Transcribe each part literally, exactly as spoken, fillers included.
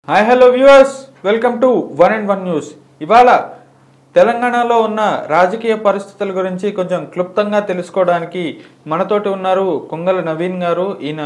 Hi hello viewers, welcome to one and one news. ఇవాళ తెలంగాణలో ఉన్న రాజకీయ పరిస్థితుల గురించి కొంచెం క్లుప్తంగా తెలుసుకోవడానికి మనతోటి ఉన్నారు కొంగల నవీన్ గారు. ఈయన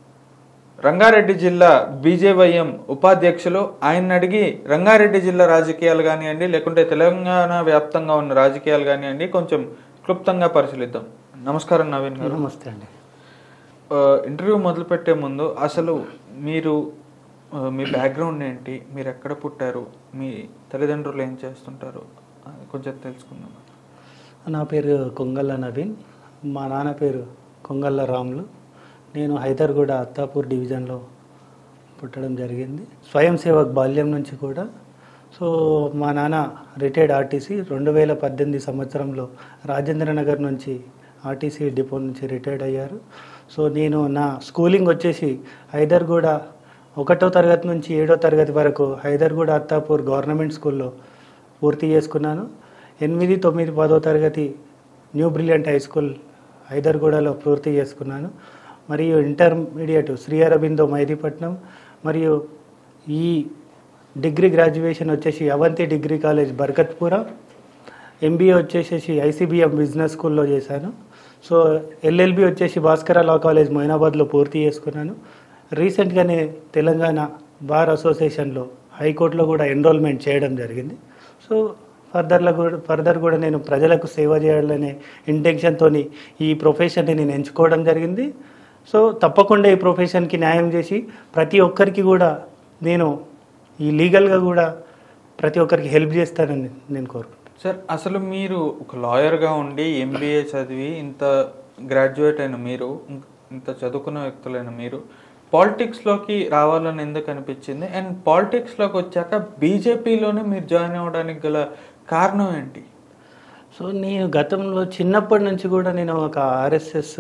రంగారెడ్డి జిల్లా బీజేవైఎం ఉపాధ్యక్షులు. ఆయన అడిగి రంగారెడ్డి జిల్లా రాజకీయాలు కానివ్వండి, లేకుంటే తెలంగాణ వ్యాప్తంగా ఉన్న రాజకీయాలు కానివ్వండి కొంచెం క్లుప్తంగా పరిశీలిద్దాం. నమస్కారం నవీన్ గారు. నమస్తే అండి. ఇంటర్వ్యూ మొదలుపెట్టే ముందు అసలు మీరు మీ బ్యాక్గ్రౌండ్ ఏంటి, మీరు ఎక్కడ పుట్టారు, మీ తల్లిదండ్రులు ఏం చేస్తుంటారు కొంచెం తెలుసుకుందాం. నా పేరు కొంగల్ల నవీన్, మా నాన్న పేరు కొంగల్ల రాములు. నేను హైదర్గూడ అత్తాపూర్ డివిజన్లో పుట్టడం జరిగింది. స్వయం సేవక్ బాల్యం నుంచి కూడా. సో మా నాన్న రిటైర్డ్ ఆర్టీసీ రెండు వేల పద్దెనిమిది సంవత్సరంలో రాజేంద్ర నగర్ నుంచి ఆర్టీసీ డిపో నుంచి రిటైర్డ్ అయ్యారు. సో నేను నా స్కూలింగ్ వచ్చేసి హైదర్గూడ ఒకటో తరగతి నుంచి ఏడో తరగతి వరకు హైదర్గూడ అత్తాపూర్ గవర్నమెంట్ స్కూల్లో పూర్తి చేసుకున్నాను. ఎనిమిది తొమ్మిది పదో తరగతి న్యూ బ్రిలియంట్ హై స్కూల్ హైదర్గూడలో పూర్తి చేసుకున్నాను. మరియు ఇంటర్మీడియట్ శ్రీ అరబిందో మైదీపట్నం మరియు ఈ డిగ్రీ గ్రాడ్యుయేషన్ వచ్చేసి Avanthi degree college Barkatpura. MBA వచ్చేసి ఐసీబీఎం బిజినెస్ స్కూల్లో చేశాను. సో ఎల్ఎల్బి వచ్చేసి భాస్కర లా కాలేజ్ మొయినాబాద్లో పూర్తి చేసుకున్నాను. రీసెంట్గానే తెలంగాణ బార్ అసోసియేషన్లో హైకోర్టులో కూడా ఎన్రోల్మెంట్ చేయడం జరిగింది. సో ఫర్దర్లో కూడా ఫర్దర్ కూడా నేను ప్రజలకు సేవ చేయాలనే ఇంటెన్షన్తో ఈ ప్రొఫెషన్ని నేను ఎంచుకోవడం జరిగింది. సో తప్పకుండా ఈ ప్రొఫెషన్కి న్యాయం చేసి ప్రతి ఒక్కరికి కూడా నేను ఈ లీగల్గా కూడా ప్రతి ఒక్కరికి హెల్ప్ చేస్తానని నేను కోరుకుంటాను. సార్, అసలు మీరు ఒక లాయర్గా ఉండి ఎంబీఏ చదివి ఇంత గ్రాడ్యుయేట్ అయిన మీరు, ఇంత చదువుకున్న వ్యక్తులైన మీరు పాలిటిక్స్లోకి రావాలని ఎందుకు అనిపించింది? అండ్ పాలిటిక్స్లోకి వచ్చాక బీజేపీలోనే మీరు జాయిన్ అవ్వడానికి గల కారణం ఏంటి? సో నేను గతంలో చిన్నప్పటి నుంచి కూడా నేను ఒక ఆర్ఎస్ఎస్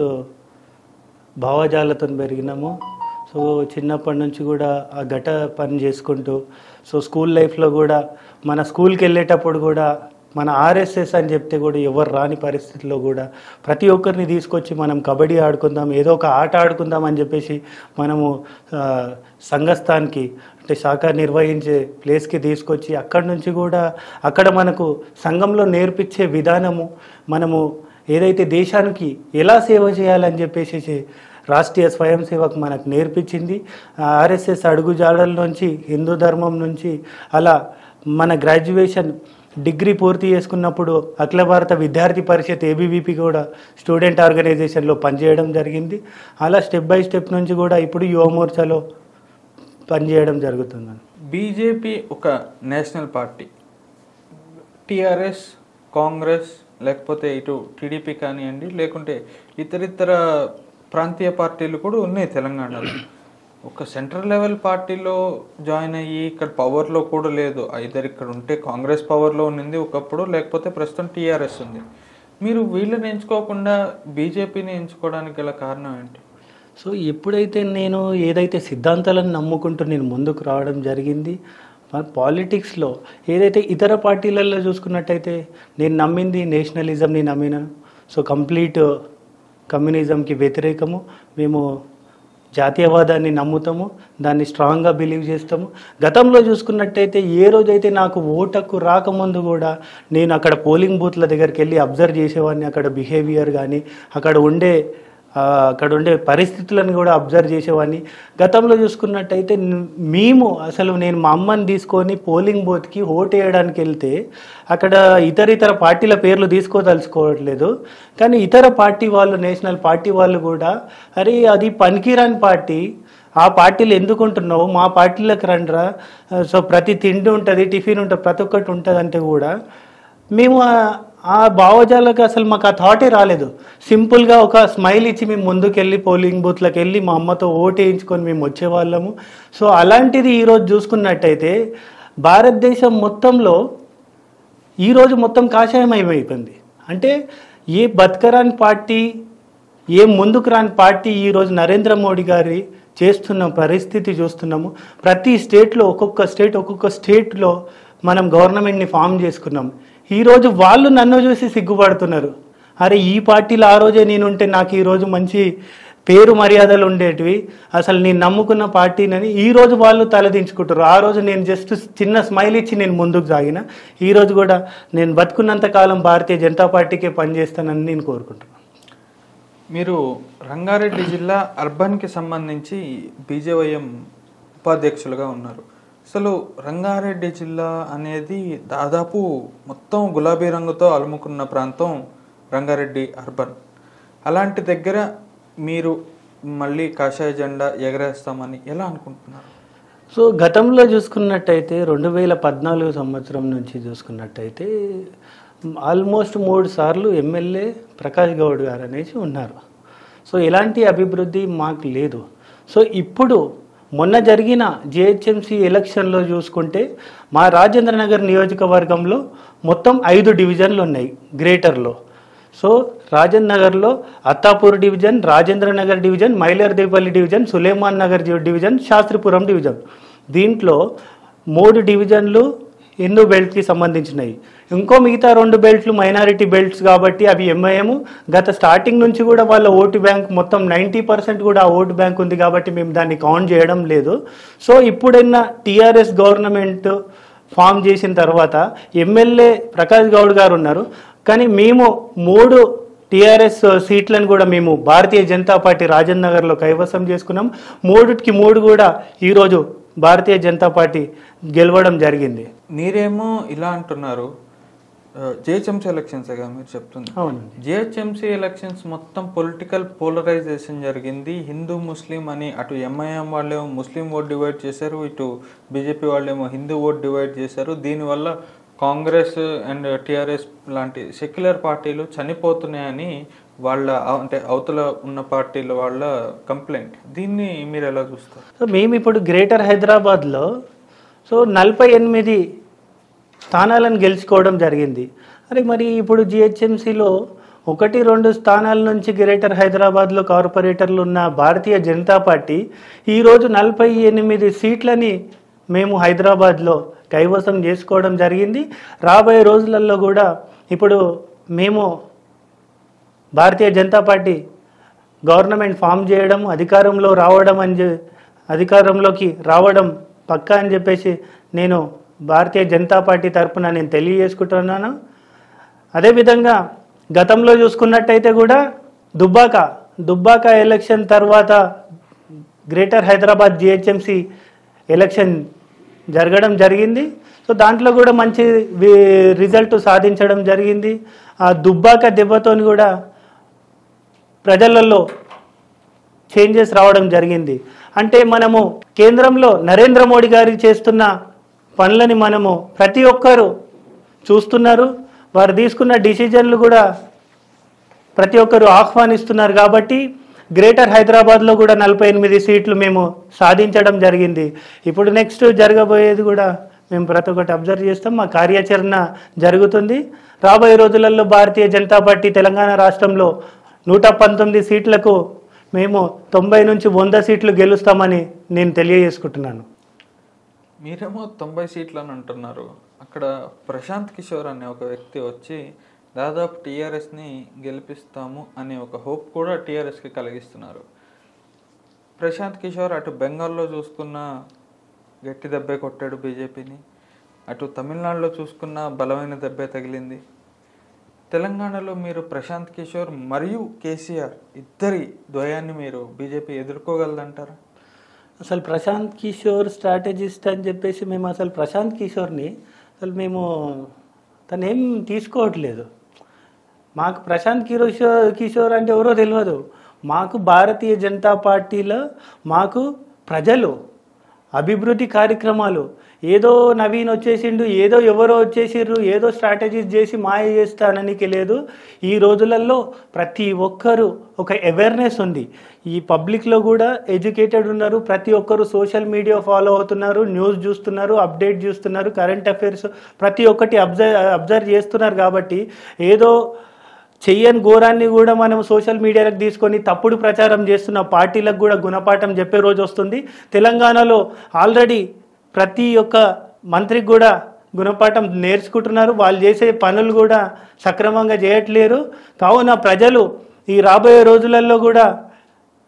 భావజాలతో పెరిగినాము. సో చిన్నప్పటి నుంచి కూడా ఆ ఘట పని చేసుకుంటూ, సో స్కూల్ లైఫ్లో కూడా మన స్కూల్కి వెళ్ళేటప్పుడు కూడా మన ఆర్ఎస్ఎస్ అని చెప్తే కూడా ఎవరు రాని పరిస్థితుల్లో కూడా ప్రతి ఒక్కరిని తీసుకొచ్చి మనం కబడ్డీ ఆడుకుందాం, ఏదో ఒక ఆట ఆడుకుందాం అని చెప్పేసి మనము సంఘస్థానికి అంటే శాఖ నిర్వహించే ప్లేస్కి తీసుకొచ్చి అక్కడి నుంచి కూడా అక్కడ మనకు సంఘంలో నేర్పించే విధానము, మనము ఏదైతే దేశానికి ఎలా సేవ చేయాలని చెప్పేసి రాష్ట్రీయ స్వయం సేవకు మనకు నేర్పించింది. ఆర్ఎస్ఎస్ అడుగుజాడల నుంచి, హిందూ ధర్మం నుంచి అలా మన గ్రాడ్యుయేషన్ డిగ్రీ పూర్తి చేసుకున్నప్పుడు అఖిల భారత విద్యార్థి పరిషత్ ఏబీవీపీ కూడా స్టూడెంట్ ఆర్గనైజేషన్లో పనిచేయడం జరిగింది. అలా స్టెప్ బై స్టెప్ నుంచి కూడా ఇప్పుడు యువమోర్చాలో పనిచేయడం జరుగుతుంది. బీజేపీ ఒక నేషనల్ పార్టీ, టీఆర్ఎస్, కాంగ్రెస్, లేకపోతే ఇటు టీడీపీ కానివ్వండి, లేకుంటే ఇతరితర ప్రాంతీయ పార్టీలు కూడా ఉన్నాయి తెలంగాణలో. ఒక సెంట్రల్ లెవెల్ పార్టీలో జాయిన్ అయ్యి ఇక్కడ పవర్లో కూడా లేదు. ఐదర్ ఇక్కడ ఉంటే కాంగ్రెస్ పవర్లో ఉన్నింది ఒకప్పుడు, లేకపోతే ప్రస్తుతం టీఆర్ఎస్ ఉంది. మీరు వీళ్ళని ఎంచుకోకుండా బీజేపీని ఎంచుకోవడానికి గల కారణం ఏంటి? సో ఎప్పుడైతే నేను ఏదైతే సిద్ధాంతాలను నమ్ముకుంటూ నేను ముందుకు రావడం జరిగింది, పాలిటిక్స్లో ఏదైతే ఇతర పార్టీలలో చూసుకున్నట్టయితే నేను నమ్మింది నేషనలిజంని నమ్మినాను. So complete కమ్యూనిజంకి వ్యతిరేకము. మేము జాతీయవాదాన్ని నమ్ముతాము, దాన్ని స్ట్రాంగ్గా బిలీవ్ చేస్తాము. గతంలో చూసుకున్నట్టయితే ఏ రోజైతే నాకు ఓటకు రాకముందు కూడా నేను అక్కడ పోలింగ్ బూత్ల దగ్గరికి వెళ్ళి అబ్జర్వ్ చేసేవాడిని. అక్కడ బిహేవియర్ కానీ అక్కడ ఉండే అక్కడ ఉండే పరిస్థితులను కూడా అబ్జర్వ్ చేసేవాడిని. గతంలో చూసుకున్నట్టయితే మేము అసలు నేను మా అమ్మని తీసుకొని పోలింగ్ బూత్కి ఓటు వేయడానికి వెళ్తే అక్కడ ఇతర ఇతర పార్టీల పేర్లు తీసుకోదలుచుకోవట్లేదు, కానీ ఇతర పార్టీ వాళ్ళు, నేషనల్ పార్టీ వాళ్ళు కూడా అరే అది పనికిరాని పార్టీ, ఆ పార్టీలు ఎందుకు ఉంటున్నావు, మా పార్టీలకు రండిరా, సో ప్రతి తిండి ఉంటుంది, టిఫిన్ ఉంటుంది, ప్రతి ఒక్కటి ఉంటుంది అంటే కూడా మేము ఆ భావజాలకు అసలు మాకు ఆ థాటే రాలేదు. సింపుల్గా ఒక స్మైల్ ఇచ్చి మేము ముందుకెళ్ళి పోలింగ్ బూత్లకు వెళ్ళి మా అమ్మతో ఓటు వేయించుకొని మేము వచ్చేవాళ్ళము. సో అలాంటిది ఈరోజు చూసుకున్నట్టయితే భారతదేశం మొత్తంలో ఈరోజు మొత్తం కాషాయమయమైపోయింది. అంటే ఏ బతకరాని పార్టీ, ఏ ముందుకు రాని పార్టీ ఈరోజు నరేంద్ర మోడీ గారి చేస్తున్న పరిస్థితి చూస్తున్నాము. ప్రతి స్టేట్లో ఒక్కొక్క స్టేట్ ఒక్కొక్క స్టేట్లో మనం గవర్నమెంట్ని ఫామ్ చేసుకున్నాం. ఈరోజు వాళ్ళు నన్ను చూసి సిగ్గుపడుతున్నారు. అరే ఈ పార్టీలో ఆ రోజే నేనుంటే నాకు ఈరోజు మంచి పేరు మర్యాదలు ఉండేటివి, అసలు నేను నమ్ముకున్న పార్టీనని ఈరోజు వాళ్ళు తలదించుకుంటారు. ఆ రోజు నేను జస్ట్ చిన్న స్మైల్ ఇచ్చి నేను ముందుకు సాగిన. ఈరోజు కూడా నేను బతుకున్నంత కాలం భారతీయ జనతా పార్టీకే పనిచేస్తానని నేను కోరుకుంటున్నాను. మీరు రంగారెడ్డి జిల్లా అర్బన్కి సంబంధించి బీజేవైఎం ఉపాధ్యక్షులుగా ఉన్నారు. అసలు రంగారెడ్డి జిల్లా అనేది దాదాపు మొత్తం గులాబీ రంగుతో అలుముకున్న ప్రాంతం రంగారెడ్డి అర్బన్. అలాంటి దగ్గర మీరు మళ్ళీ కాషాయ జెండా ఎగరేస్తామని ఎలా అనుకుంటున్నారు? సో గతంలో చూసుకున్నట్టయితే రెండు వేల పద్నాలుగు సంవత్సరం నుంచి చూసుకున్నట్టయితే ఆల్మోస్ట్ మూడు సార్లు ఎమ్మెల్యే ప్రకాష్ గౌడ్ గారు అనేసి ఉన్నారు. సో ఎలాంటి అభివృద్ధి మాకు లేదు. సో ఇప్పుడు మొన్న జరిగిన జిహెచ్ఎంసీ ఎలక్షన్లో చూసుకుంటే మా రాజేంద్ర నగర్ నియోజకవర్గంలో మొత్తం ఐదు డివిజన్లు ఉన్నాయి గ్రేటర్లో. సో రాజేంద్ర నగర్లో Attapur division, Rajendra Nagar division, Mailardevpally division, Suleman Nagar division, Shastripuram division. దీంట్లో మూడు డివిజన్లు హిందూ బెల్ట్కి సంబంధించినవి. ఇంకో మిగతా రెండు బెల్ట్లు మైనారిటీ బెల్ట్స్ కాబట్టి అవి ఎంఐఎం గత స్టార్టింగ్ నుంచి కూడా వాళ్ళ ఓటు బ్యాంక్ మొత్తం నైంటీ పర్సెంట్ కూడా ఆ ఓటు బ్యాంక్ ఉంది కాబట్టి మేము దాన్ని కౌంట్ చేయడం లేదు. సో ఇప్పుడైనా టీఆర్ఎస్ గవర్నమెంట్ ఫామ్ చేసిన తర్వాత ఎమ్మెల్యే ప్రకాష్ గౌడ్ గారు ఉన్నారు, కానీ మేము మూడు టీఆర్ఎస్ సీట్లను కూడా మేము భారతీయ జనతా పార్టీ రాజేంద్ర నగర్లో కైవసం చేసుకున్నాం. మూడుకి మూడు కూడా ఈరోజు భారతీయ జనతా పార్టీ గెలవడం జరిగింది. మీరేమో ఇలా అంటున్నారు, జిహెచ్ఎంసీ ఎలక్షన్స్గా మీరు చెప్తుంది. అవునండి, జిహెచ్ఎంసీ ఎలక్షన్స్ మొత్తం పొలిటికల్ పోలరైజేషన్ జరిగింది. హిందూ ముస్లిం అని అటు ఎంఐఎం వాళ్ళేమో ముస్లిం ఓట్ డివైడ్ చేశారు, ఇటు బీజేపీ వాళ్ళేమో హిందూ ఓట్ డివైడ్ చేశారు. దీనివల్ల కాంగ్రెస్ అండ్ టీఆర్ఎస్ లాంటి సెక్యులర్ పార్టీలు చనిపోతున్నాయని వాళ్ళ అంటే అవతల ఉన్న పార్టీల వాళ్ళ కంప్లైంట్. దీన్ని మీరు ఎలా చూస్తారు? సో మేము ఇప్పుడు గ్రేటర్ హైదరాబాద్లో సో నలభై ఎనిమిది స్థానాలను గెలుచుకోవడం జరిగింది. అరే మరి ఇప్పుడు జిహెచ్ఎంసీలో ఒకటి రెండు స్థానాల నుంచి గ్రేటర్ హైదరాబాద్లో కార్పొరేటర్లు ఉన్న భారతీయ జనతా పార్టీ ఈరోజు నలభై ఎనిమిది సీట్లని మేము హైదరాబాద్లో కైవసం చేసుకోవడం జరిగింది. రాబోయే రోజులలో కూడా ఇప్పుడు మేము Bharatiya Janata party government form చేయడం, అధికారంలో రావడం అని అధికారంలోకి రావడం పక్కా అని చెప్పేసి నేను భారతీయ జనతా పార్టీ తరఫున నేను తెలియజేసుకుంటున్నాను. అదేవిధంగా గతంలో చూసుకున్నట్టయితే కూడా దుబ్బాక దుబ్బాక ఎలక్షన్ తర్వాత గ్రేటర్ హైదరాబాద్ జిహెచ్ఎంసీ ఎలక్షన్ జరగడం జరిగింది. సో దాంట్లో కూడా మంచి రిజల్ట్ సాధించడం జరిగింది. ఆ దుబ్బాక దెబ్బతోని కూడా ప్రజలలో చేంజెస్ రావడం జరిగింది. అంటే మనము కేంద్రంలో నరేంద్ర మోడీ గారు చేస్తున్న పనులని మనము ప్రతి ఒక్కరూ చూస్తున్నారు. వారు తీసుకున్న డిసిజన్లు కూడా ప్రతి ఒక్కరు ఆహ్వానిస్తున్నారు. కాబట్టి గ్రేటర్ హైదరాబాద్లో కూడా నలభై ఎనిమిది సీట్లు మేము సాధించడం జరిగింది. ఇప్పుడు నెక్స్ట్ జరగబోయేది కూడా మేము ప్రతి ఒక్కటి అబ్జర్వ్ చేస్తాం. మా కార్యాచరణ జరుగుతుంది. రాబోయే రోజులలో భారతీయ జనతా పార్టీ తెలంగాణ రాష్ట్రంలో నూట పంతొమ్మిది సీట్లకు మేము తొంభై నుంచి వంద సీట్లు గెలుస్తామని నేను తెలియజేసుకుంటున్నాను. మీరేమో తొంభై సీట్లు అని అంటున్నారు. అక్కడ ప్రశాంత్ కిషోర్ అనే ఒక వ్యక్తి వచ్చి దాదాపు టీఆర్ఎస్ని గెలిపిస్తాము అనే ఒక హోప్ కూడా టీఆర్ఎస్కి కలిగిస్తున్నారు. ప్రశాంత్ కిషోర్ అటు బెంగాల్లో చూసుకున్న గట్టి దెబ్బే కొట్టాడు బీజేపీని, అటు తమిళనాడులో చూసుకున్న బలమైన దెబ్బే తగిలింది. తెలంగాణలో మీరు ప్రశాంత్ కిషోర్ మరియు కేసీఆర్ ఇద్దరి ద్వయాన్ని మీరు బీజేపీ ఎదుర్కోగలదంటారా? అసలు ప్రశాంత్ కిషోర్ స్ట్రాటజిస్ట్ అని చెప్పేసి మేము అసలు ప్రశాంత్ కిషోర్ని అసలు మేము తనేం తీసుకోవట్లేదు. మాకు ప్రశాంత్ కిషోర్ కిషోర్ అంటే ఎవరో తెలియదు. మాకు భారతీయ జనతా పార్టీలో మాకు ప్రజలు అభివృద్ధి కార్యక్రమాలు, ఏదో నవీన్ వచ్చేసిండు, ఏదో ఎవరో వచ్చేసిర్రు, ఏదో స్ట్రాటజీస్ చేసి మాయ చేస్తాననికి లేదు. ఈ రోజులలో ప్రతి ఒక్కరూ ఒక అవేర్నెస్ ఉంది. ఈ పబ్లిక్లో కూడా ఎడ్యుకేటెడ్ ఉన్నారు. ప్రతి ఒక్కరు సోషల్ మీడియా ఫాలో అవుతున్నారు, న్యూస్ చూస్తున్నారు, అప్డేట్ చూస్తున్నారు, కరెంట్ అఫైర్స్ ప్రతి ఒక్కటి అబ్జర్వ్ అబ్జర్వ్ చేస్తున్నారు. కాబట్టి ఏదో చెయ్యని ఘోరాన్ని కూడా మనం సోషల్ మీడియాలకు తీసుకొని తప్పుడు ప్రచారం చేస్తున్న పార్టీలకు కూడా గుణపాఠం చెప్పే రోజు వస్తుంది. తెలంగాణలో ఆల్రెడీ ప్రతి ఒక్క మంత్రికి కూడా గుణపాఠం నేర్చుకుంటున్నారు. వాళ్ళు చేసే పనులు కూడా సక్రమంగా చేయట్లేరు. కావున ప్రజలు ఈ రాబోయే రోజులలో కూడా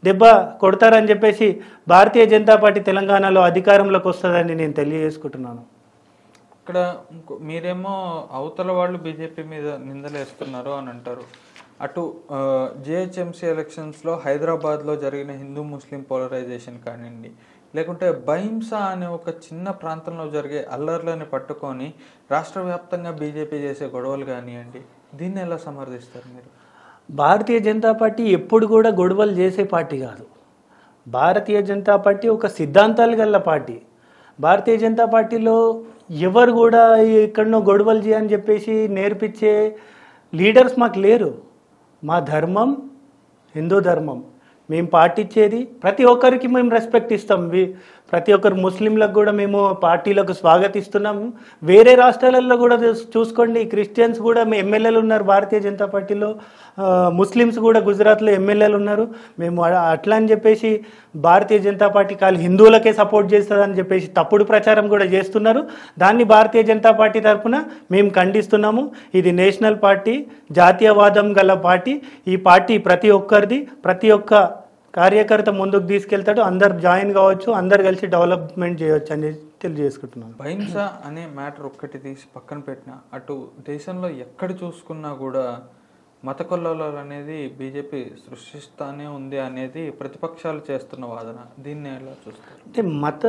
దెబ్బ కొడతారని చెప్పేసి భారతీయ జనతా పార్టీ తెలంగాణలో అధికారంలోకి వస్తుందని నేను తెలియజేసుకుంటున్నాను. ఇక్కడ ఇంకో మీరేమో అవతల వాళ్ళు బీజేపీ మీద నిందలేస్తున్నారు అని అంటారు. అటు జిహెచ్ఎంసీ ఎలక్షన్స్లో హైదరాబాద్లో జరిగిన హిందూ ముస్లిం పోలరైజేషన్ కానివ్వండి, లేకుంటే బైంసా అనే ఒక చిన్న ప్రాంతంలో జరిగే అల్లర్లని పట్టుకొని రాష్ట్ర వ్యాప్తంగా బీజేపీ చేసే గొడవలు కానివ్వండి, దీన్ని ఎలా సమర్థిస్తారు మీరు? భారతీయ జనతా పార్టీ ఎప్పుడు కూడా గొడవలు చేసే పార్టీ కాదు. భారతీయ జనతా పార్టీ ఒక సిద్ధాంతాలు గల పార్టీ. భారతీయ జనతా పార్టీలో ఎవరు కూడా ఎక్కడనో గొడవలు చేయని చెప్పేసి నేర్పించే లీడర్స్ మాకు లేరు. మా ధర్మం హిందూ ధర్మం, మేము పాటించేది ప్రతి ఒక్కరికి మేము రెస్పెక్ట్ ఇస్తాం. ప్రతి ఒక్కరు ముస్లింలకు కూడా మేము పార్టీలకు స్వాగతిస్తున్నాం. వేరే రాష్ట్రాలలో కూడా చూసుకోండి, క్రిస్టియన్స్ కూడా ఎమ్మెల్యేలు ఉన్నారు భారతీయ జనతా పార్టీలో, ముస్లిమ్స్ కూడా గుజరాత్లో ఎమ్మెల్యేలు ఉన్నారు. మేము అట్లా అని చెప్పేసి భారతీయ జనతా పార్టీ కాదు హిందువులకే సపోర్ట్ చేస్తుందని చెప్పేసి తప్పుడు ప్రచారం కూడా చేస్తున్నారు. దాన్ని భారతీయ జనతా పార్టీ తరఫున మేము ఖండిస్తున్నాము. ఇది నేషనల్ పార్టీ, జాతీయవాదం గల పార్టీ. ఈ పార్టీ ప్రతి ఒక్కరిది, ప్రతి ఒక్క కార్యకర్త ముందుకు తీసుకెళ్తాడు. అందరు జాయిన్ కావచ్చు, అందరు కలిసి డెవలప్మెంట్ చేయవచ్చు అని తెలియజేసుకుంటున్నాను. బైంసా అనే మ్యాటర్ ఒక్కటి తీసి పక్కన పెట్టిన, అటు దేశంలో ఎక్కడ చూసుకున్నా కూడా మత కొల్లాలు అనేది బీజేపీ సృష్టిస్తానే ఉంది అనేది ప్రతిపక్షాలు చేస్తున్న వాదన. దీన్ని ఎలా చూస్తారు? అంటే మత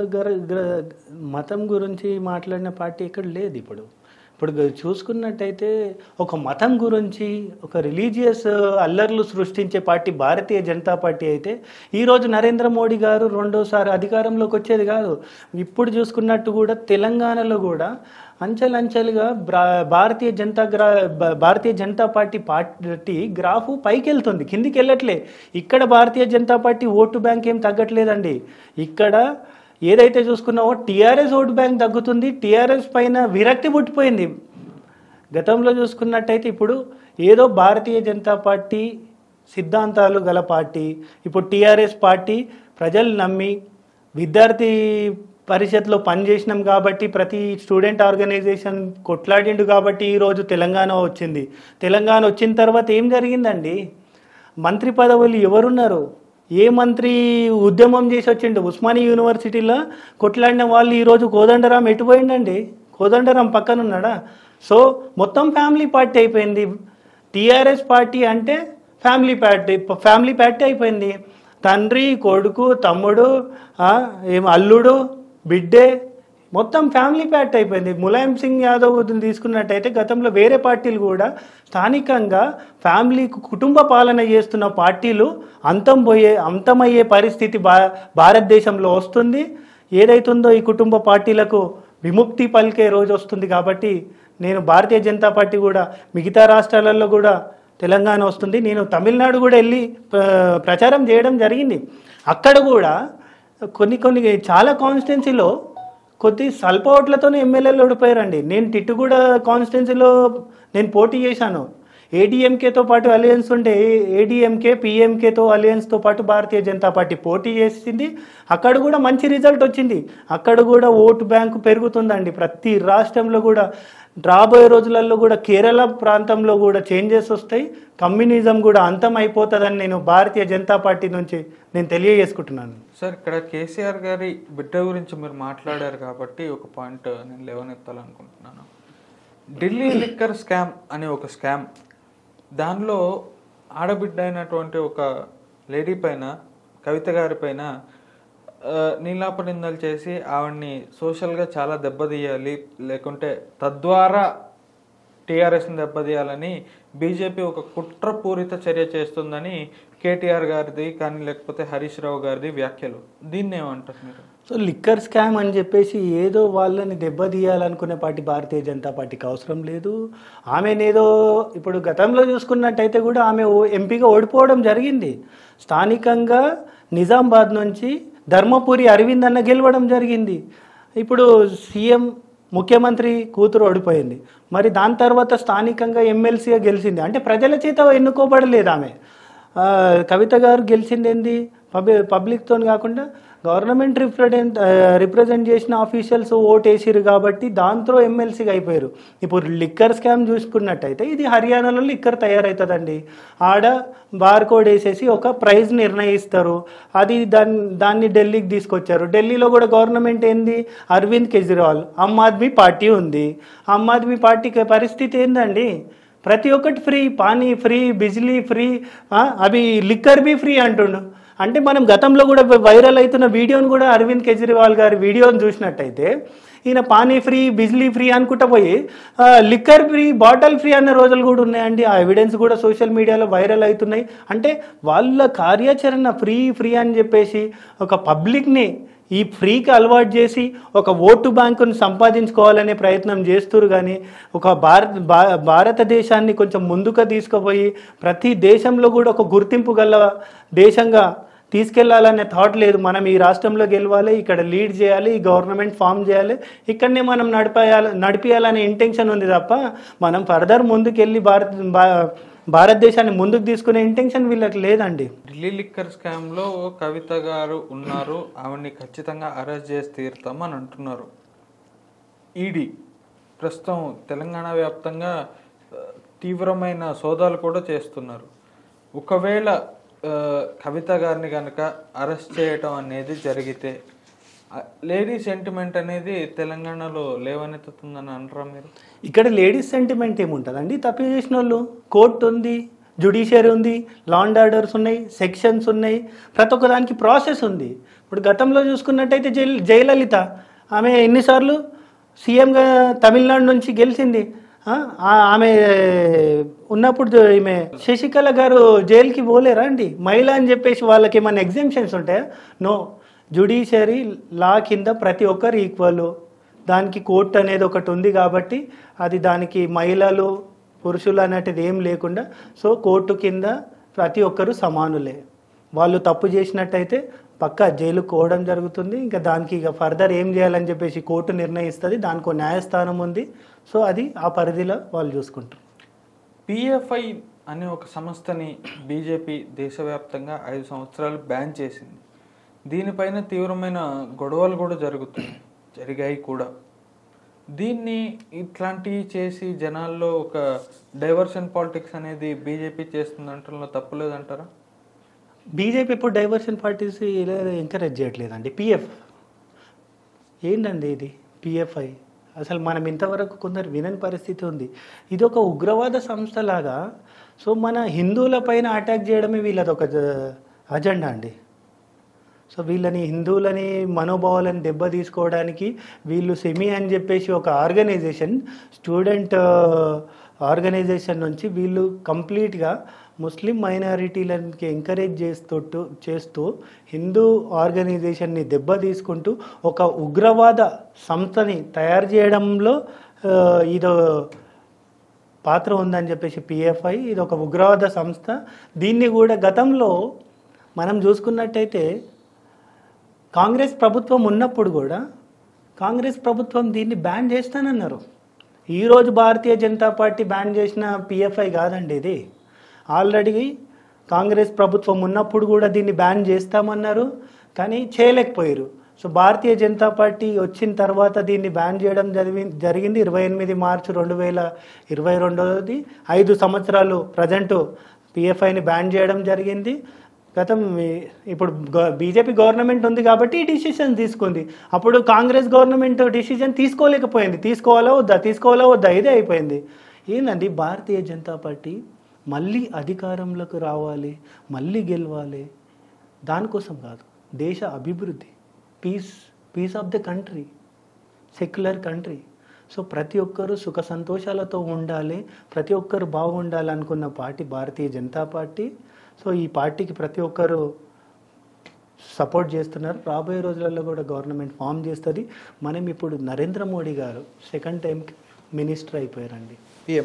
మతం గురించి మాట్లాడిన పార్టీ ఎక్కడ లేదు. ఇప్పుడు ఇప్పుడు చూసుకున్నట్టయితే ఒక మతం గురించి, ఒక రిలీజియస్ అల్లర్లు సృష్టించే పార్టీ భారతీయ జనతా పార్టీ అయితే ఈరోజు నరేంద్ర మోడీ గారు రెండోసారి అధికారంలోకి వచ్చేది కాదు. ఇప్పుడు చూసుకున్నట్టు కూడా తెలంగాణలో కూడా అంచెలంచెలుగా భారతీయ జనతా గ్రా Bharatiya Janata party party graph పైకి వెళ్తుంది, కిందికి వెళ్ళట్లే. ఇక్కడ Bharatiya Janata party vote bank ఏం తగ్గట్లేదండి. ఇక్కడ ఏదైతే చూసుకున్నావో టీఆర్ఎస్ ఓటు బ్యాంక్ తగ్గుతుంది. టీఆర్ఎస్ పైన విరక్తి పుట్టిపోయింది. గతంలో చూసుకున్నట్టయితే ఇప్పుడు ఏదో భారతీయ జనతా పార్టీ సిద్ధాంతాలు గల పార్టీ, ఇప్పుడు టీఆర్ఎస్ పార్టీ ప్రజలు నమ్మి విద్యార్థి పరిషత్లో పనిచేసినాం కాబట్టి, ప్రతి స్టూడెంట్ ఆర్గనైజేషన్ కొట్లాడిండు కాబట్టి ఈరోజు తెలంగాణ వచ్చింది. తెలంగాణ వచ్చిన తర్వాత ఏం జరిగిందండి? మంత్రి పదవులు ఎవరున్నారు? ఏ మంత్రి ఉద్యమం చేసి వచ్చిండు? ఉస్మానియా యూనివర్సిటీలో కొట్లాడిన వాళ్ళు ఈరోజు కోదండరాం ఎటుపోయిండండి? కోదండరాం పక్కన ఉన్నాడా? సో మొత్తం ఫ్యామిలీ పార్టీ అయిపోయింది. టీఆర్ఎస్ పార్టీ అంటే ఫ్యామిలీ పార్టీ ఫ్యామిలీ పార్టీ అయిపోయింది. తండ్రి, కొడుకు, తమ్ముడు, ఏం అల్లుడు, బిడ్డే, మొత్తం ఫ్యామిలీ పార్టీ అయిపోయింది. ములాయం సింగ్ యాదవ్ తీసుకున్నట్టయితే గతంలో వేరే పార్టీలు కూడా స్థానికంగా ఫ్యామిలీ కుటుంబ పాలన చేస్తున్న పార్టీలు అంతం పోయే అంతమయ్యే పరిస్థితి భా భారతదేశంలో వస్తుంది. ఏదైతుందో ఈ కుటుంబ పార్టీలకు విముక్తి పలికే రోజు వస్తుంది. కాబట్టి నేను భారతీయ జనతా పార్టీ కూడా మిగతా రాష్ట్రాలలో కూడా తెలంగాణ వస్తుంది. నేను తమిళనాడు కూడా వెళ్ళి ప్రచారం చేయడం జరిగింది. అక్కడ కూడా కొన్ని కొన్ని చాలా కాన్స్టిట్యున్సీలో కొద్ది స్వల్ప ఓట్లతోనే ఎమ్మెల్యేలు ఓడిపోయారండి. నేను టిట్టుగూడ కాన్స్టిట్యున్సీలో నేను పోటీ చేశాను. ఏడీఎంకేతో పాటు అలయన్స్ ఉంటే ఏడీఎంకే పీఎంకేతో అలయన్స్తో పాటు భారతీయ జనతా పార్టీ పోటీ చేసింది. అక్కడ కూడా మంచి రిజల్ట్ వచ్చింది. అక్కడ కూడా ఓటు బ్యాంకు పెరుగుతుందండి. ప్రతి రాష్ట్రంలో కూడా రాబోయే రోజులలో కూడా కేరళ ప్రాంతంలో కూడా చేంజెస్ వస్తాయి. కమ్యూనిజం కూడా అంతం అయిపోతుందని నేను భారతీయ జనతా పార్టీ నుంచి నేను తెలియజేసుకుంటున్నాను. సార్, ఇక్కడ కేసీఆర్ గారి బిడ్డ గురించి మీరు మాట్లాడారు కాబట్టి ఒక పాయింట్ నేను లేవనెత్తాలనుకుంటున్నాను. ఢిల్లీ లిక్కర్ స్కామ్ అనే ఒక స్కామ్, దానిలో ఆడబిడ్డ అయినటువంటి ఒక లేడీ పైన, కవిత గారి పైన నీలాప నిందలు చేసి ఆవిడ్ని సోషల్గా చాలా దెబ్బతీయాలి, లేకుంటే తద్వారా టీఆర్ఎస్ని దెబ్బతీయాలని బీజేపీ ఒక కుట్రపూరిత చర్య చేస్తుందని కేటీఆర్ గారిది కానీ లేకపోతే హరీష్ రావు గారిది వ్యాఖ్యలు. దీన్ని ఏమంటారు మీరు? సో లిక్కర్ స్కామ్ అని చెప్పేసి ఏదో వాళ్ళని దెబ్బతీయాలనుకునే పార్టీ భారతీయ జనతా పార్టీకి అవసరం లేదు. ఆమెనేదో ఇప్పుడు గతంలో చూసుకున్నట్టయితే కూడా ఆమె ఎంపీగా ఓడిపోవడం జరిగింది. స్థానికంగా నిజామాబాద్ నుంచి ధర్మపురి అరవింద్ అన్న గెలవడం జరిగింది. ఇప్పుడు సీఎం ముఖ్యమంత్రి కూతురు ఓడిపోయింది. మరి దాని తర్వాత స్థానికంగా ఎమ్మెల్సీగా గెలిచింది. అంటే ప్రజల చేత ఎన్నుకోబడలేదు ఆమె. కవిత గారు గెలిచింది ఏంది? పబ్లి పబ్లిక్తో కాకుండా గవర్నమెంట్ రిప్రజెంట్ రిప్రజెంట్ చేసిన ఆఫీషియల్స్ ఓట్ వేసిరు కాబట్టి దాంతో ఎమ్మెల్సీగా అయిపోయారు. ఇప్పుడు లిక్కర్ స్కామ్ చూసుకున్నట్టయితే ఇది హర్యానాలో లిక్కర్ తయారవుతుందండి. ఆడ బార్ కోడ్ వేసేసి ఒక ప్రైజ్ నిర్ణయిస్తారు. అది దాన్ని దాన్ని ఢిల్లీకి తీసుకొచ్చారు. ఢిల్లీలో కూడా గవర్నమెంట్ ఏంది, అరవింద్ కేజ్రీవాల్, ఆమ్ ఆద్మీ పార్టీ ఉంది. ఆమ్ ఆద్మీ పార్టీకి పరిస్థితి ఏందండి, ప్రతి ఒక్కటి ఫ్రీ, పానీ ఫ్రీ, బిజిలీ ఫ్రీ, అవి లిక్కర్ బి ఫ్రీ అంటుండు. అంటే మనం గతంలో కూడా వైరల్ అవుతున్న వీడియోని కూడా అరవింద్ కేజ్రీవాల్ గారి వీడియోని చూసినట్టయితే ఈయన పానీ ఫ్రీ, బిజిలీ ఫ్రీ అనుకుంటా పోయి లిక్కర్ ఫ్రీ, బాటిల్ ఫ్రీ అన్న రోజులు కూడా ఉన్నాయండి. ఆ ఎవిడెన్స్ కూడా సోషల్ మీడియాలో వైరల్ అవుతున్నాయి. అంటే వాళ్ళ కార్యాచరణ ఫ్రీ ఫ్రీ అని చెప్పేసి ఒక పబ్లిక్ని ఈ ఫ్రీకి అలవాటు చేసి ఒక ఓటు బ్యాంకును సంపాదించుకోవాలనే ప్రయత్నం చేస్తున్నారు. కానీ ఒక భారత భారతదేశాన్ని కొంచెం ముందుకు తీసుకుపోయి ప్రతి దేశంలో కూడా ఒక గుర్తింపు గల దేశంగా తీసుకెళ్లాలనే థాట్ లేదు. మనం ఈ రాష్ట్రంలో గెలవాలి, ఇక్కడ లీడ్ చేయాలి, ఈ గవర్నమెంట్ ఫామ్ చేయాలి, ఇక్కడనే మనం నడిపేయాలి నడిపించాలనే ఇంటెన్షన్ ఉంది తప్ప మనం ఫర్దర్ ముందుకెళ్ళి భారత భారతదేశాన్ని ముందుకు తీసుకునే ఇంటెన్షన్ వీళ్ళకి లేదండి. ఢిల్లీ లిక్కర్ స్కామ్లో కవిత గారు ఉన్నారు, ఆవిడ్ని ఖచ్చితంగా అరెస్ట్ చేసి తీరుతామని అంటున్నారు. ఈడీ ప్రస్తుతం తెలంగాణ వ్యాప్తంగా తీవ్రమైన సోదాలు కూడా చేస్తున్నారు. ఒకవేళ కవిత గారిని కనుక అరెస్ట్ చేయటం అనేది జరిగితే లేడీ సెంటిమెంట్ అనేది తెలంగాణలో లేవనెత్తుతుందని అంటారా మీరు? ఇక్కడ లేడీస్ సెంటిమెంట్ ఏముంటుందండి, తప్పు చేసిన వాళ్ళు కోర్టు ఉంది, జ్యుడిషియరీ ఉంది, లా అండ్ ఆర్డర్స్ ఉన్నాయి, సెక్షన్స్ ఉన్నాయి, ప్రతి ఒక్క దానికి ప్రాసెస్ ఉంది. ఇప్పుడు గతంలో చూసుకున్నట్టయితే జై జయలలిత ఆమె ఎన్నిసార్లు సీఎంగా తమిళనాడు నుంచి గెలిచింది. ఆమె ఉన్నప్పుడు ఈమె శశికళ గారు జైలుకి పోలేరా అండి? మహిళ అని చెప్పేసి వాళ్ళకి ఏమైనా ఎగ్జామ్షన్స్ ఉంటాయా? నో. జ్యుడిషియరీ లా కింద ప్రతి ఒక్కరు ఈక్వల్. దానికి కోర్టు అనేది ఒకటి ఉంది కాబట్టి అది దానికి మహిళలు పురుషులు అనేటిది ఏం లేకుండా సో కోర్టు కింద ప్రతి ఒక్కరు సమానులే. వాళ్ళు తప్పు చేసినట్టయితే పక్కా జైలుకు పోవడం జరుగుతుంది. ఇంకా దానికి ఇక ఫర్దర్ ఏం చేయాలని చెప్పేసి కోర్టు నిర్ణయిస్తుంది. దానికి ఒక న్యాయస్థానం ఉంది. సో అది ఆ పరిధిలో వాళ్ళు చూసుకుంటారు. పిఎఫ్ఐ అనే ఒక సంస్థని బీజేపీ దేశవ్యాప్తంగా ఐదు సంవత్సరాలు బ్యాన్ చేసింది. దీనిపైన తీవ్రమైన గొడవలు కూడా జరుగుతున్నాయి, జరిగాయి కూడా. దీన్ని ఇట్లాంటివి చేసి జనాల్లో ఒక డైవర్షన్ పాలిటిక్స్ అనేది బీజేపీ చేస్తుందంటలో తప్పులేదంటారా? బీజేపీ ఇప్పుడు డైవర్షన్ పార్టీస్ ఇలా ఎంకరేజ్ చేయట్లేదండి. పిఎఫ్ ఏంటండి ఇది పిఎఫ్ఐ? అసలు మనం ఇంతవరకు కొందరు వినని పరిస్థితి ఉంది. ఇది ఒక ఉగ్రవాద సంస్థలాగా సో మన హిందువుల పైన అటాక్ చేయడమే వీళ్ళది ఒక అజెండా అండి. సో వీళ్ళని హిందువులని మనోభావాలను దెబ్బ తీసుకోవడానికి వీళ్ళు సెమీ అని చెప్పేసి ఒక ఆర్గనైజేషన్, స్టూడెంట్ ఆర్గనైజేషన్ నుంచి వీళ్ళు కంప్లీట్గా ముస్లిం మైనారిటీలకి ఎంకరేజ్ చేస్తూ చేస్తూ హిందూ ఆర్గనైజేషన్ని దెబ్బ తీసుకుంటూ ఒక ఉగ్రవాద సంస్థని తయారు చేయడంలో ఇదో పాత్ర ఉందని చెప్పేసి పిఎఫ్ఐ ఇది ఒక ఉగ్రవాద సంస్థ. దీన్ని కూడా గతంలో మనం చూసుకున్నట్టయితే కాంగ్రెస్ ప్రభుత్వం ఉన్నప్పుడు కూడా కాంగ్రెస్ ప్రభుత్వం దీన్ని బ్యాన్ చేస్తానన్నారు. ఈరోజు భారతీయ జనతా పార్టీ బ్యాన్ చేసిన పిఎఫ్ఐ కాదండి ఇది. ఆల్రెడీ కాంగ్రెస్ ప్రభుత్వం ఉన్నప్పుడు కూడా దీన్ని బ్యాన్ చేస్తామన్నారు, కానీ చేయలేకపోయారు. సో భారతీయ జనతా పార్టీ వచ్చిన తర్వాత దీన్ని బ్యాన్ చేయడం జరిగి జరిగింది ఇరవై ఎనిమిది మార్చి రెండు వేల ఇరవై రెండవది ఐదు సంవత్సరాలు ప్రజెంట్ పిఎఫ్ఐని బ్యాన్ చేయడం జరిగింది. గతం ఇప్పుడు బీజేపీ గవర్నమెంట్ ఉంది కాబట్టి ఈ డిసిషన్ తీసుకుంది. అప్పుడు కాంగ్రెస్ గవర్నమెంట్ డిసిషన్ తీసుకోలేకపోయింది. తీసుకోవాలా వద్దా తీసుకోవాలా వద్దా ఇదే అయిపోయింది. ఏందండి భారతీయ జనతా పార్టీ మళ్ళీ అధికారంలోకి రావాలి, మళ్ళీ గెలవాలి, దానికోసం కాదు, దేశ అభివృద్ధి, peace peace of the country, secular country. So ప్రతి ఒక్కరూ సుఖ సంతోషాలతో ఉండాలి, ప్రతి ఒక్కరు బాగుండాలి అనుకున్న పార్టీ భారతీయ జనతా పార్టీ. సో ఈ పార్టీకి ప్రతి ఒక్కరు సపోర్ట్ చేస్తున్నారు. రాబోయే రోజులలో కూడా గవర్నమెంట్ ఫామ్ చేస్తుంది. మనం ఇప్పుడు నరేంద్ర మోడీ గారు సెకండ్ టైం మినిస్టర్ అయిపోయారండి, పిఎం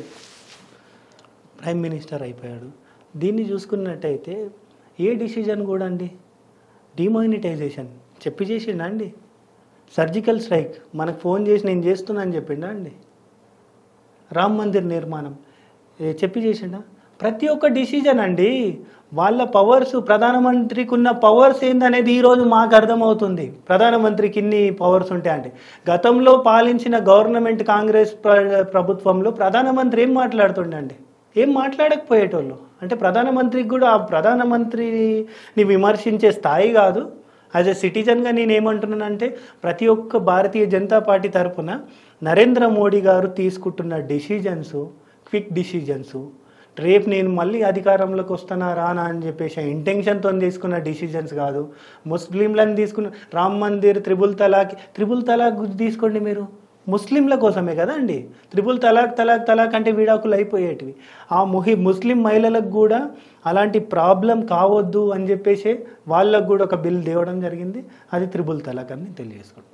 ప్రైమ్ మినిస్టర్ అయిపోయాడు. దీన్ని చూసుకున్నట్టయితే ఏ డిసిజన్ కూడా అండి డిమానిటైజేషన్ చెప్పి చేసిండా అండి? సర్జికల్ స్ట్రైక్ మనకు ఫోన్ చేసి నేను చేస్తున్నా అని చెప్పిండా అండి? రామ్ మందిర్ నిర్మాణం చెప్పి చేసిండా? ప్రతి ఒక్క డిసిజన్ అండి వాళ్ళ పవర్స్, ప్రధానమంత్రికి ఉన్న పవర్స్ ఏందనేది ఈరోజు మాకు అర్థమవుతుంది. ప్రధానమంత్రికి ఇన్ని పవర్స్ ఉంటాయంటే గతంలో పాలించిన గవర్నమెంట్ కాంగ్రెస్ ప్రభుత్వంలో ప్రధానమంత్రి ఏం మాట్లాడుతుండండి, ఏం మాట్లాడకపోయేటోళ్ళు. అంటే ప్రధానమంత్రికి కూడా ఆ ప్రధానమంత్రిని విమర్శించే స్థాయి కాదు. యాజ్ ఎ సిటిజన్గా నేను ఏమంటున్నానంటే ప్రతి ఒక్క భారతీయ జనతా పార్టీ తరఫున నరేంద్ర మోడీ గారు తీసుకుంటున్న డిసిజన్స్ క్విక్ డిసిజన్స్, రేపు నేను మళ్ళీ అధికారంలోకి వస్తానా రానా అని చెప్పేసి ఇంటెన్షన్తో తీసుకున్న డిసిజన్స్ కాదు. ముస్లింలను తీసుకున్న రామ్ మందిర్, త్రిబుల్ తలాక్, త్రిబుల్ తలాక్ తీసుకోండి మీరు, ముస్లింల కోసమే కదా అండి. త్రిబుల్ తలాక్ తలాక్ తలాక్ అంటే విడాకులు అయిపోయేటివి. ఆ ముహి ముస్లిం మహిళలకు కూడా అలాంటి ప్రాబ్లం కావద్దు అని చెప్పేసి వాళ్ళకు కూడా ఒక బిల్ తేవడం జరిగింది. అది త్రిబుల్ తలాక్ అని తెలియజేసుకోండి.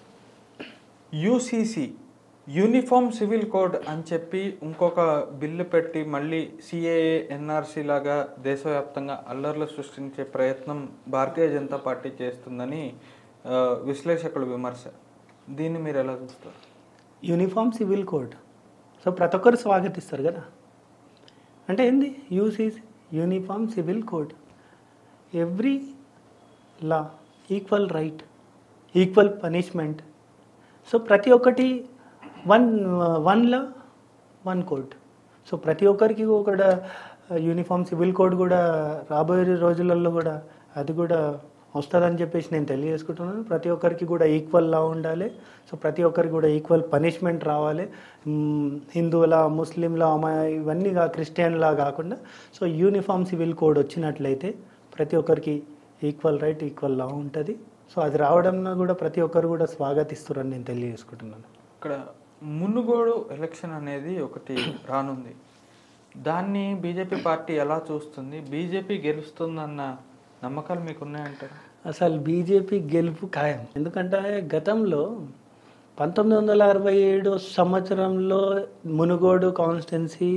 యూసీసీ యూనిఫామ్ సివిల్ కోడ్ అని చెప్పి ఇంకొక బిల్లు పెట్టి మళ్ళీ సిఏఏ, ఎన్ఆర్సీ లాగా దేశవ్యాప్తంగా అల్లర్లు సృష్టించే ప్రయత్నం భారతీయ జనతా పార్టీ చేస్తుందని విశ్లేషకుల విమర్శ. దీన్ని మీరు ఎలా చూస్తారు? యూనిఫామ్ సివిల్ కోడ్ సో ప్రతి ఒక్కరు స్వాగతిస్తారు కదా. అంటే ఏంది UCC uniform civil code, every law equal right, equal punishment. So ప్రతి ఒక్కటి one one law one code. So ప్రతి ఒక్కరికి కూడా యూనిఫామ్ సివిల్ కోడ్ కూడా రాబోయే రోజులలో కూడా అది కూడా వస్తుందని చెప్పేసి నేను తెలియజేసుకుంటున్నాను. ప్రతి ఒక్కరికి కూడా ఈక్వల్ లా ఉండాలి. సో ప్రతి ఒక్కరికి కూడా ఈక్వల్ పనిష్మెంట్ రావాలి. హిందువుల, ముస్లింల, ఇవన్నీగా క్రిస్టియన్లా కాకుండా సో యూనిఫామ్ సివిల్ కోడ్ వచ్చినట్లయితే ప్రతి ఒక్కరికి ఈక్వల్ రైట్, ఈక్వల్ లా ఉంటుంది. సో అది రావడం కూడా ప్రతి ఒక్కరు కూడా స్వాగతిస్తారని నేను తెలియజేసుకుంటున్నాను. ఇక్కడ మునుగోడు ఎలక్షన్ అనేది ఒకటి రానుంది. దాన్ని బీజేపీ పార్టీ ఎలా చూస్తుంది? బీజేపీ గెలుస్తుందన్న నమ్మకాలు మీకు ఉన్నాయంటారు? అసలు బీజేపీ గెలుపు ఖాయం. ఎందుకంటే గతంలో పంతొమ్మిది వందల అరవై ఏడు సంవత్సరంలో మునుగోడు కాన్స్టిట్యున్సీ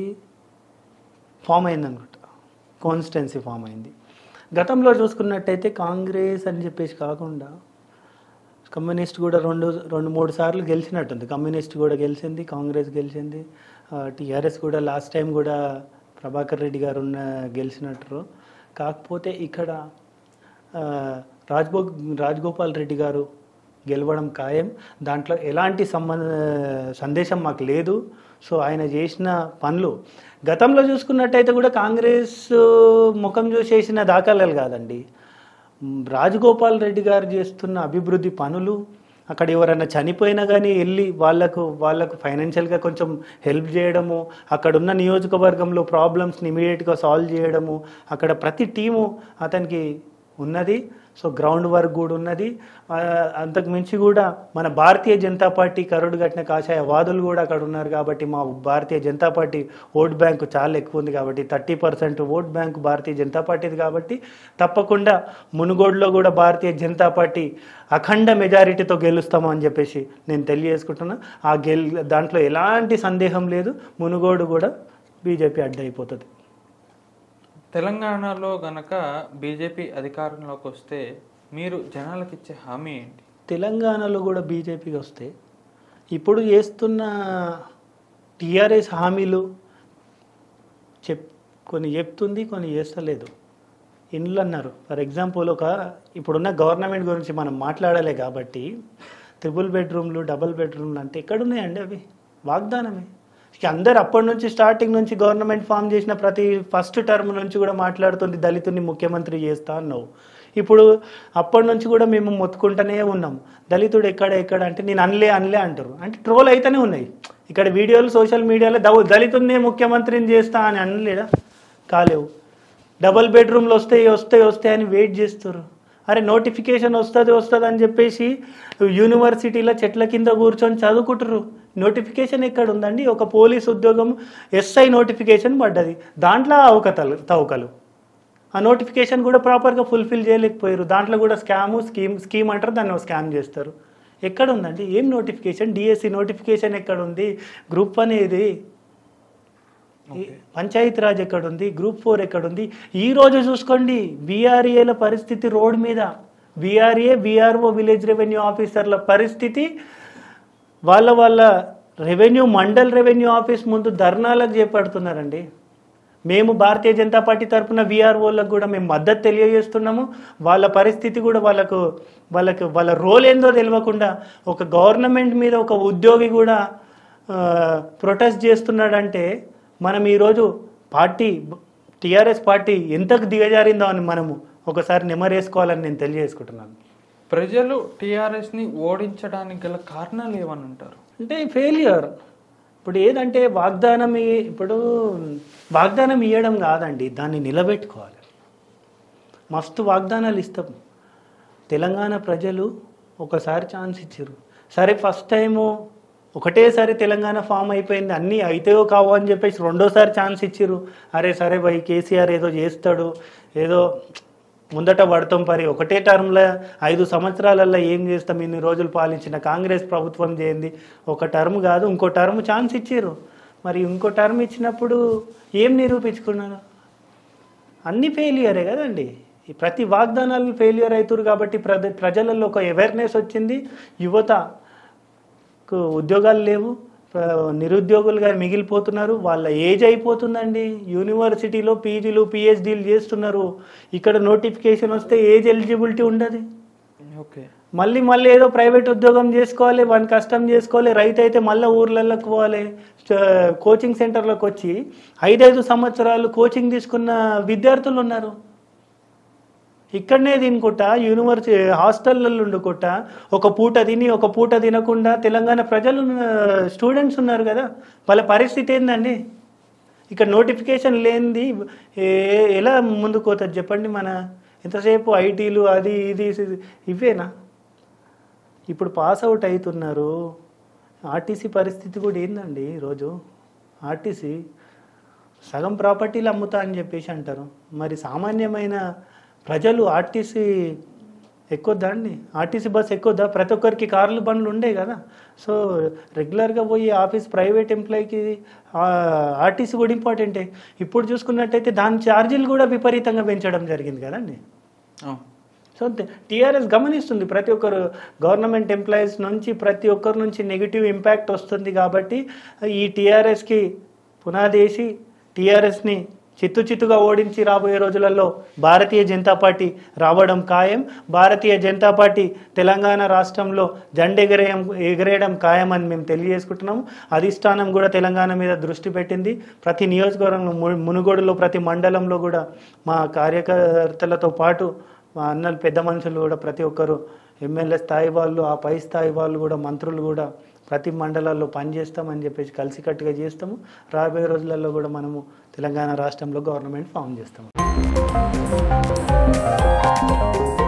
ఫామ్ అయింది అనుకుంటా. కాన్స్టిట్యున్సీ ఫామ్ అయింది. గతంలో చూసుకున్నట్టయితే కాంగ్రెస్ అని చెప్పేసి కాకుండా కమ్యూనిస్ట్ కూడా రెండు రెండు మూడు సార్లు గెలిచినట్టుంది. కమ్యూనిస్ట్ కూడా గెలిచింది, కాంగ్రెస్ గెలిచింది, టీఆర్ఎస్ కూడా లాస్ట్ టైం కూడా ప్రభాకర్ రెడ్డి గారు ఉన్న గెలిచినట్టు. కాకపోతే ఇక్కడ రాజ్గో రాజగోపాల్ రెడ్డి గారు గెలవడం ఖాయం. దాంట్లో ఎలాంటి సంబంధ సందేశం మాకు లేదు. సో ఆయన చేసిన పనులు గతంలో చూసుకున్నట్టయితే కూడా కాంగ్రెస్ ముఖం చూసేసిన దాఖలాలు కాదండి. రాజగోపాల్ రెడ్డి గారు చేస్తున్న అభివృద్ధి పనులు, అక్కడ ఎవరైనా చనిపోయినా కానీ వెళ్ళి వాళ్ళకు వాళ్ళకు ఫైనాన్షియల్గా కొంచెం హెల్ప్ చేయడము, అక్కడున్న నియోజకవర్గంలో ప్రాబ్లమ్స్ని ఇమీడియట్గా సాల్వ్ చేయడము, అక్కడ ప్రతి టీము అతనికి ఉన్నది. సో గ్రౌండ్ వర్క్ కూడా ఉన్నది. అంతకు మించి కూడా మన భారతీయ జనతా పార్టీ కరుడు కట్టిన కాషాయ వాదులు కూడా అక్కడ ఉన్నారు. కాబట్టి మా Bharatiya Janata party vote bank చాలా ఎక్కువ ఉంది. కాబట్టి thirty percent vote bank Bharatiya Janata పార్టీది. కాబట్టి తప్పకుండా మునుగోడులో కూడా భారతీయ జనతా పార్టీ అఖండ మెజారిటీతో గెలుస్తాము అని చెప్పేసి నేను తెలియజేసుకుంటున్నా. ఆ గెల్ దాంట్లో ఎలాంటి సందేహం లేదు. మునుగోడు కూడా బీజేపీ అడ్డైపోతుంది. తెలంగాణలో గనక బీజేపీ అధికారంలోకి వస్తే మీరు జనాలకు ఇచ్చే హామీ ఏంటి? తెలంగాణలో కూడా బీజేపీకి వస్తే ఇప్పుడు చేస్తున్న టీఆర్ఎస్ హామీలు చెప్ కొన్ని చెప్తుంది, కొన్ని చేస్తలేదు. ఇండ్లు అన్నారు. ఫర్ ఎగ్జాంపుల్ ఒక ఇప్పుడున్న గవర్నమెంట్ గురించి మనం మాట్లాడాలి కాబట్టి ట్రిపుల్ బెడ్రూమ్లు, డబుల్ బెడ్రూమ్లు అంటే ఎక్కడున్నాయండి? అవి వాగ్దానమే. అందరు అప్పటి నుంచి స్టార్టింగ్ నుంచి గవర్నమెంట్ ఫామ్ చేసిన ప్రతి ఫస్ట్ టర్మ్ నుంచి కూడా మాట్లాడుతుంది దళితుని ముఖ్యమంత్రి చేస్తా అన్నావు. ఇప్పుడు అప్పటి నుంచి కూడా మేము మొత్తుకుంటూనే ఉన్నాం. దళితుడు ఎక్కడ ఎక్కడ అంటే నేను అనలే అనలే అంటారు. అంటే ట్రోల్ అయితేనే ఉన్నాయి. ఇక్కడ వీడియోలు సోషల్ మీడియాలో దౌ దళితుడినే ముఖ్యమంత్రిని చేస్తా అని అనలేదా? కాలేవు. డబుల్ బెడ్రూమ్లు వస్తాయి వస్తాయి వస్తాయి అని వెయిట్ చేస్తారు. అరే నోటిఫికేషన్ వస్తుంది వస్తుంది అని చెప్పేసి యూనివర్సిటీలో చెట్ల కింద కూర్చొని చదువుకుంటారు. నోటిఫికేషన్ ఎక్కడ ఉందండి? ఒక పోలీస్ ఉద్యోగం ఎస్ఐ నోటిఫికేషన్ పడ్డది, దాంట్లో అవకతలు తవకలు. ఆ నోటిఫికేషన్ కూడా ప్రాపర్గా ఫుల్ఫిల్ చేయలేకపోయారు. దాంట్లో కూడా స్కాము స్కీమ్ స్కీమ్ అంటారు, దాన్ని స్కామ్ చేస్తారు. ఎక్కడ ఉందండి? ఏం నోటిఫికేషన్? డిఎస్సి నోటిఫికేషన్ ఎక్కడ ఉంది? గ్రూప్ వన్ ఏది? పంచాయతీరాజ్ ఎక్కడుంది? గ్రూప్ ఫోర్ ఎక్కడుంది? ఈ రోజు చూసుకోండి బీఆర్ఏల పరిస్థితి రోడ్ మీద. బీఆర్ఏ బీఆర్ఓ విలేజ్ రెవెన్యూ ఆఫీసర్ల పరిస్థితి వాళ్ళ వాళ్ళ రెవెన్యూ మండల్ రెవెన్యూ ఆఫీస్ ముందు ధర్నాలకు చేపడుతున్నారండి. మేము భారతీయ జనతా పార్టీ తరఫున వీఆర్ఓలకు కూడా మేము మద్దతు తెలియజేస్తున్నాము. వాళ్ళ పరిస్థితి కూడా వాళ్ళకు వాళ్ళకు వాళ్ళ రోల్ ఏందో తెలియకుండా ఒక గవర్నమెంట్ మీద ఒక ఉద్యోగి కూడా ప్రొటెస్ట్ చేస్తున్నాడంటే మనం ఈరోజు పార్టీ టీఆర్ఎస్ పార్టీ ఎంతకు దిగజారిందో అని మనము ఒకసారి నెమరేసుకోవాలని నేను తెలియజేసుకుంటున్నాను. ప్రజలు టీఆర్ఎస్ని ఓడించడానికి గల కారణాలు ఏమని అంటారు? అంటే ఫెయిల్యూర్. ఇప్పుడు ఏదంటే వాగ్దానం ఇప్పుడు వాగ్దానం ఇవ్వడం కాదండి, దాన్ని నిలబెట్టుకోవాలి. మస్తు వాగ్దానాలు ఇస్తాం. తెలంగాణ ప్రజలు ఒకసారి ఛాన్స్ ఇచ్చారు. సరే ఫస్ట్ టైము ఒకటేసారి తెలంగాణ ఫామ్ అయిపోయింది, అన్నీ అయితేవో కావు అని చెప్పేసి రెండోసారి ఛాన్స్ ఇచ్చారు. అరే సరే భయ్ కేసీఆర్ ఏదో చేస్తాడు, ఏదో ముందట పడతాం పరి ఒకటే టర్మ్లో ఐదు సంవత్సరాలల్లో ఏం చేస్తాం, ఇన్ని రోజులు పాలించిన కాంగ్రెస్ ప్రభుత్వం చేయండి. ఒక టర్మ్ కాదు ఇంకో టర్మ్ ఛాన్స్ ఇచ్చారు. మరి ఇంకో టర్మ్ ఇచ్చినప్పుడు ఏం నిరూపించుకున్నారు? అన్ని ఫెయిల్యూరే కదండి. ప్రతి వాగ్దానాలు ఫెయిల్యూర్ అవుతారు. కాబట్టి ప్ర ప్రజలలో ఒక అవేర్నెస్ వచ్చింది. యువతకు ఉద్యోగాలు లేవు, నిరుద్యోగులుగా మిగిలిపోతున్నారు. వాళ్ళ ఏజ్ అయిపోతుందండి. యూనివర్సిటీలో పీజీలు పిహెచ్డీలు చేస్తున్నారు. ఇక్కడ నోటిఫికేషన్ వస్తే ఏజ్ ఎలిజిబిలిటీ ఉండదు. ఓకే, మళ్ళీ మళ్ళీ ఏదో ప్రైవేట్ ఉద్యోగం చేసుకోవాలి, వాని కష్టం చేసుకోవాలి. రైతు అయితే మళ్ళీ ఊర్లలోకి పోవాలి. కోచింగ్ సెంటర్లోకి వచ్చి ఐదైదు సంవత్సరాలు కోచింగ్ తీసుకున్న విద్యార్థులు ఉన్నారు. ఇక్కడనే తినుకుంటా యూనివర్సిటీ హాస్టళ్ళల్లో ఉండుకుంటా ఒక పూట తిని ఒక పూట తినకుండా తెలంగాణ ప్రజలు స్టూడెంట్స్ ఉన్నారు కదా, వాళ్ళ పరిస్థితి ఏందండి? ఇక్కడ నోటిఫికేషన్ లేనిది ఎలా ముందుకు పోతుంది చెప్పండి? మన ఎంతసేపు ఐటీలు అది ఇది ఇవేనా? ఇప్పుడు పాస్ అవుట్ అవుతున్నారు. ఆర్టీసీ పరిస్థితి కూడా ఏందండి? ఈరోజు ఆర్టీసీ సగం ప్రాపర్టీలు అమ్ముతా అని చెప్పేసి అంటారు. మరి సామాన్యమైన ప్రజలు ఆర్టీసీ ఎక్కువద్దా అండి? ఆర్టీసీ బస్ ఎక్కువద్దా? ప్రతి ఒక్కరికి కార్లు బండ్లు ఉండే కదా. సో రెగ్యులర్గా పోయి ఆఫీస్ ప్రైవేట్ ఎంప్లాయీకి ఆర్టీసీ కూడా ఇంపార్టెంటే. ఇప్పుడు చూసుకున్నట్టయితే దాని ఛార్జీలు కూడా విపరీతంగా పెంచడం జరిగింది కదండి. సో టీఆర్ఎస్ గమనిస్తుంది. ప్రతి ఒక్కరు గవర్నమెంట్ ఎంప్లాయీస్ నుంచి ప్రతి ఒక్కరి నుంచి నెగిటివ్ ఇంపాక్ట్ వస్తుంది. కాబట్టి ఈ టీఆర్ఎస్కి పునాది వేసి టీఆర్ఎస్ని చిత్తు చిత్తుగా ఓడించి రాబోయే రోజులలో భారతీయ జనతా పార్టీ రావడం ఖాయం. భారతీయ జనతా పార్టీ తెలంగాణ రాష్ట్రంలో జెండెగరేయం ఎగరేయడం ఖాయం అని మేము తెలియజేసుకుంటున్నాము. అధిష్టానం కూడా తెలంగాణ మీద దృష్టి పెట్టింది. ప్రతి నియోజకవర్గంలో మునుగోడులో ప్రతి మండలంలో కూడా మా కార్యకర్తలతో పాటు మా అన్నలు పెద్ద మనుషులు కూడా ప్రతి ఒక్కరు ఎమ్మెల్యే స్థాయి వాళ్ళు, ఆ పై స్థాయి వాళ్ళు కూడా మంత్రులు కూడా ప్రతి మండలాల్లో పనిచేస్తామని చెప్పేసి కలిసికట్టుగా చేస్తాము. రాబోయే రోజులలో కూడా మనము తెలంగాణ రాష్ట్రంలో గవర్నమెంట్ ఫామ్ చేస్తాము.